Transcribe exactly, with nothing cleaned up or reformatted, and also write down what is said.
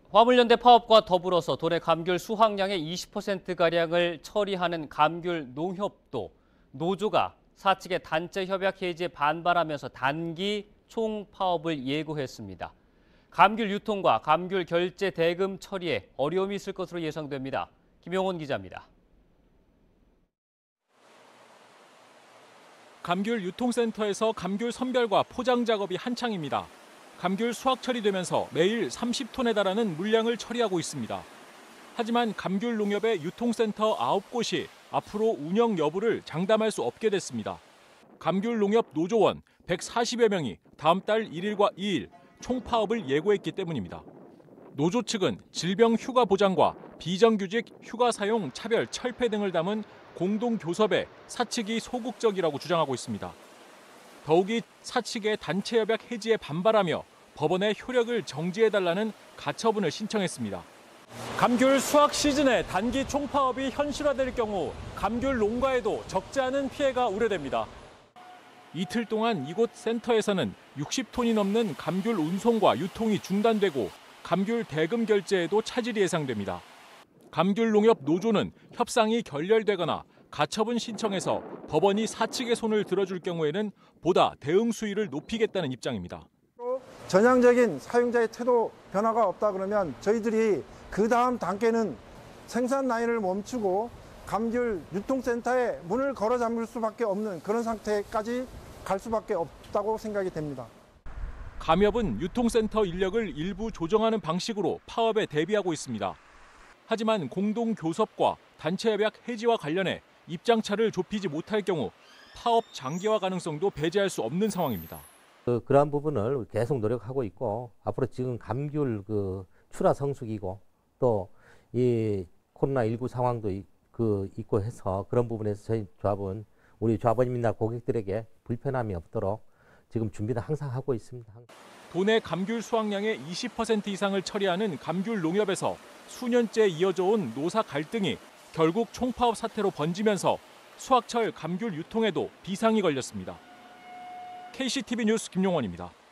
화물연대 파업과 더불어서 도내 감귤 수확량의 이십 퍼센트가량을 처리하는 감귤 농협도 노조가 사측의 단체 협약 해지에 반발하면서 단기 총파업을 예고했습니다. 감귤 유통과 감귤 결제 대금 처리에 어려움이 있을 것으로 예상됩니다. 김용원 기자입니다. 감귤 유통센터에서 감귤 선별과 포장 작업이 한창입니다. 감귤 수확 처리되면서 매일 삼십 톤에 달하는 물량을 처리하고 있습니다. 하지만 감귤 농협의 유통센터 아홉 곳이 앞으로 운영 여부를 장담할 수 없게 됐습니다. 감귤 농협 노조원 백사십여 명이 다음 달 일 일과 이 일 총파업을 예고했기 때문입니다. 노조 측은 질병 휴가 보장과 비정규직 휴가 사용 차별 철폐 등을 담은 공동 교섭에 사측이 소극적이라고 주장하고 있습니다. 더욱이 사측의 단체 협약 해지에 반발하며 법원에 효력을 정지해달라는 가처분을 신청했습니다. 감귤 수확 시즌에 단기 총파업이 현실화될 경우 감귤 농가에도 적지 않은 피해가 우려됩니다. 이틀 동안 이곳 센터에서는 육십 톤이 넘는 감귤 운송과 유통이 중단되고 감귤 대금 결제에도 차질이 예상됩니다. 감귤 농협 노조는 협상이 결렬되거나 가처분 신청해서 법원이 사측의 손을 들어줄 경우에는 보다 대응 수위를 높이겠다는 입장입니다. 전향적인 사용자의 태도 변화가 없다 그러면 저희들이 그 다음 단계는 생산 라인을 멈추고 감귤 유통센터에 문을 걸어 잠글 수밖에 없는 그런 상태까지 갈 수밖에 없다고 생각이 됩니다. 감협은 유통센터 인력을 일부 조정하는 방식으로 파업에 대비하고 있습니다. 하지만 공동교섭과 단체협약 해지와 관련해 입장차를 좁히지 못할 경우 파업 장기화 가능성도 배제할 수 없는 상황입니다. 그, 그러한 부분을 계속 노력하고 있고 앞으로 지금 감귤 그 출하 성수기고 또 이 코로나 십구 상황도 이, 그 있고 해서 그런 부분에서 저희 조합은 우리 조합원님이나 고객들에게 불편함이 없도록 지금 준비는 항상 하고 있습니다. 도내 감귤 수확량의 이십 퍼센트 이상을 처리하는 감귤 농협에서 수년째 이어져 온 노사 갈등이 결국 총파업 사태로 번지면서 수확철 감귤 유통에도 비상이 걸렸습니다. 케이씨티비 뉴스 김용원입니다.